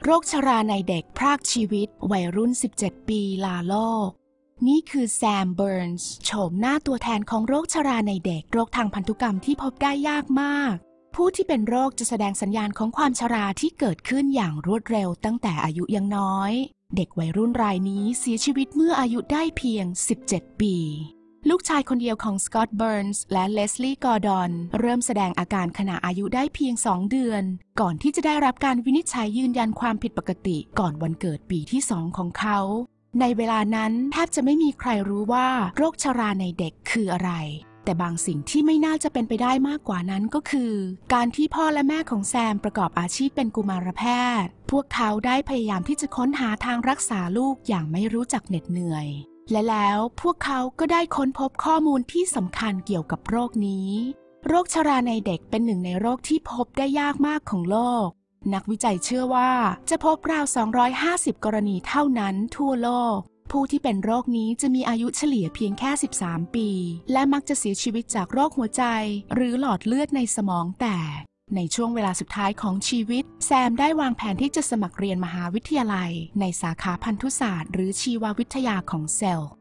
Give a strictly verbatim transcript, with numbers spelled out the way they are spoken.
โรคชราในเด็กพรากชีวิตวัยรุ่นสิบเจ็ดปีลาโลกนี่คือแซมเบิร์นส์โฉมหน้าตัวแทนของโรคชราในเด็กโรคทางพันธุกรรมที่พบได้ยากมากผู้ที่เป็นโรคจะแสดงสัญญาณของความชราที่เกิดขึ้นอย่างรวดเร็วตั้งแต่อายุยังน้อยเด็กวัยรุ่นรายนี้เสียชีวิตเมื่ออายุได้เพียงสิบเจ็ดปีลูกชายคนเดียวของสกอตต์เบิร์นส์และเลสลีย์กอร์ดอนเริ่มแสดงอาการขณะอายุได้เพียงสองเดือนก่อนที่จะได้รับการวินิจฉัยยืนยันความผิดปกติก่อนวันเกิดปีที่สองของเขาในเวลานั้นแทบจะไม่มีใครรู้ว่าโรคชราในเด็กคืออะไรแต่บางสิ่งที่ไม่น่าจะเป็นไปได้มากกว่านั้นก็คือการที่พ่อและแม่ของแซมประกอบอาชีพเป็นกุมารแพทย์พวกเขาได้พยายามที่จะค้นหาทางรักษาลูกอย่างไม่รู้จักเหน็ดเหนื่อยและแล้วพวกเขาก็ได้ค้นพบข้อมูลที่สำคัญเกี่ยวกับโรคนี้โรคชราในเด็กเป็นหนึ่งในโรคที่พบได้ยากมากของโลกนักวิจัยเชื่อว่าจะพบราวสองร้อยห้าสิบกรณีเท่านั้นทั่วโลกผู้ที่เป็นโรคนี้จะมีอายุเฉลี่ยเพียงแค่สิบสามปีและมักจะเสียชีวิตจากโรคหัวใจหรือหลอดเลือดในสมองแตกในช่วงเวลาสุดท้ายของชีวิตแซมได้วางแผนที่จะสมัครเรียนมหาวิทยาลัยในสาขาพันธุศาสตร์หรือชีววิทยาของเซลล์